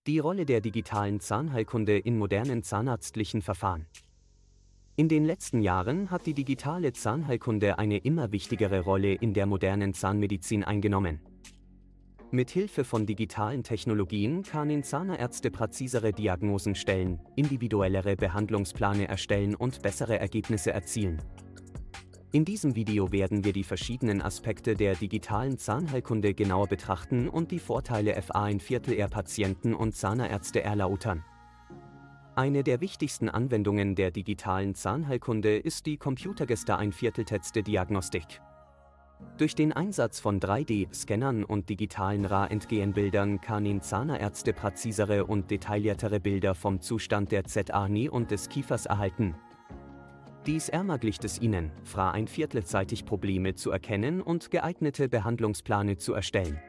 Die Rolle der digitalen Zahnheilkunde in modernen zahnarztlichen Verfahren. In den letzten Jahren hat die digitale Zahnheilkunde eine immer wichtigere Rolle in der modernen Zahnmedizin eingenommen. Mit Hilfe von digitalen Technologien können Zahnärzte präzisere Diagnosen stellen, individuellere Behandlungspläne erstellen und bessere Ergebnisse erzielen. In diesem Video werden wir die verschiedenen Aspekte der digitalen Zahnheilkunde genauer betrachten und die Vorteile für ein Viertel der Patienten und Zahnärzte erläutern. Eine der wichtigsten Anwendungen der digitalen Zahnheilkunde ist die computergesteuerte Diagnostik. Durch den Einsatz von 3D-Scannern und digitalen Röntgenbildern können Zahnärzte präzisere und detailliertere Bilder vom Zustand der Zähne und des Kiefers erhalten. Dies ermöglicht es ihnen, frühzeitig Probleme zu erkennen und geeignete Behandlungspläne zu erstellen.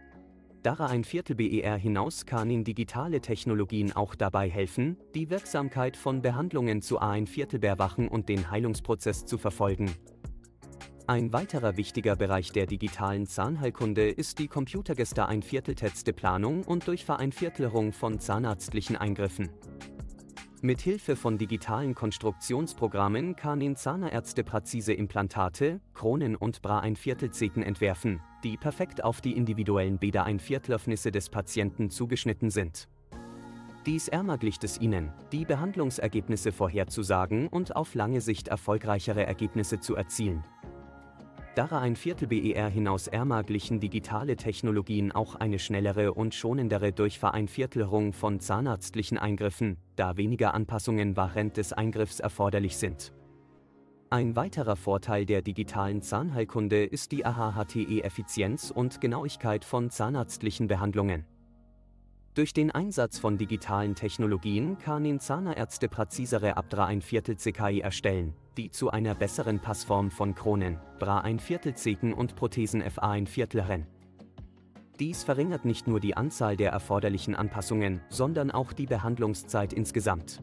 Darüber hinaus können digitale Technologien auch dabei helfen, die Wirksamkeit von Behandlungen zu überwachen und den Heilungsprozess zu verfolgen. Ein weiterer wichtiger Bereich der digitalen Zahnheilkunde ist die computergesteuerte Planung und Durchführung von zahnarztlichen Eingriffen. Mit Hilfe von digitalen Konstruktionsprogrammen können Zahnärzte präzise Implantate, Kronen und Zähne entwerfen, die perfekt auf die individuellen Bedürfnisse des Patienten zugeschnitten sind. Dies ermöglicht es ihnen, die Behandlungsergebnisse vorherzusagen und auf lange Sicht erfolgreichere Ergebnisse zu erzielen. Darüber hinaus ermöglichen digitale Technologien auch eine schnellere und schonendere Durchführung von zahnarztlichen Eingriffen, da weniger Anpassungen während des Eingriffs erforderlich sind. Ein weiterer Vorteil der digitalen Zahnheilkunde ist die erhöhte Effizienz und Genauigkeit von zahnarztlichen Behandlungen. Durch den Einsatz von digitalen Technologien können Zahnärzte präzisere CKI erstellen, die zu einer besseren Passform von Kronen, Zähnen und Prothesen rennen. Dies verringert nicht nur die Anzahl der erforderlichen Anpassungen, sondern auch die Behandlungszeit insgesamt.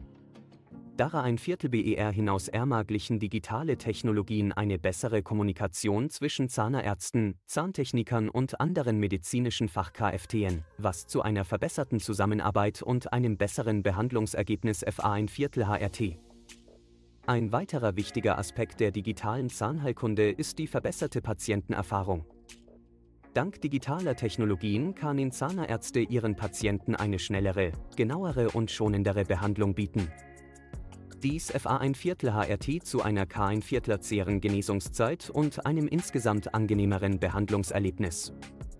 Darüber hinaus ermöglichen digitale Technologien eine bessere Kommunikation zwischen Zahnärzten, Zahntechnikern und anderen medizinischen Fachkräften, was zu einer verbesserten Zusammenarbeit und einem besseren Behandlungsergebnis HRT. Ein weiterer wichtiger Aspekt der digitalen Zahnheilkunde ist die verbesserte Patientenerfahrung. Dank digitaler Technologien können Zahnärzte ihren Patienten eine schnellere, genauere und schonendere Behandlung bieten. Dies HRT zu einer Genesungszeit und einem insgesamt angenehmeren Behandlungserlebnis.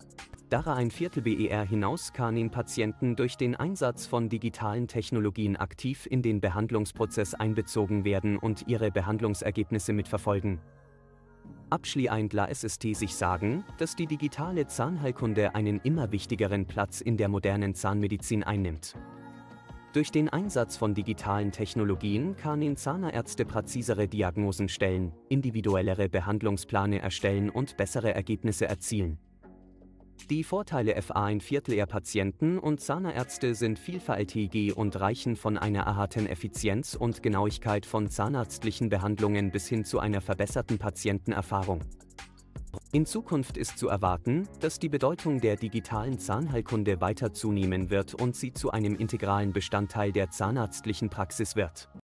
Darüber hinaus können Patienten durch den Einsatz von digitalen Technologien aktiv in den Behandlungsprozess einbezogen werden und ihre Behandlungsergebnisse mitverfolgen. Abschließend lässt es sich sagen, dass die digitale Zahnheilkunde einen immer wichtigeren Platz in der modernen Zahnmedizin einnimmt. Durch den Einsatz von digitalen Technologien können Zahnärzte präzisere Diagnosen stellen, individuellere Behandlungspläne erstellen und bessere Ergebnisse erzielen. Die Vorteile für ein Viertel der Patienten und Zahnärzte sind vielfältig und reichen von einer erhöhten Effizienz und Genauigkeit von zahnarztlichen Behandlungen bis hin zu einer verbesserten Patientenerfahrung. In Zukunft ist zu erwarten, dass die Bedeutung der digitalen Zahnheilkunde weiter zunehmen wird und sie zu einem integralen Bestandteil der zahnarztlichen Praxis wird.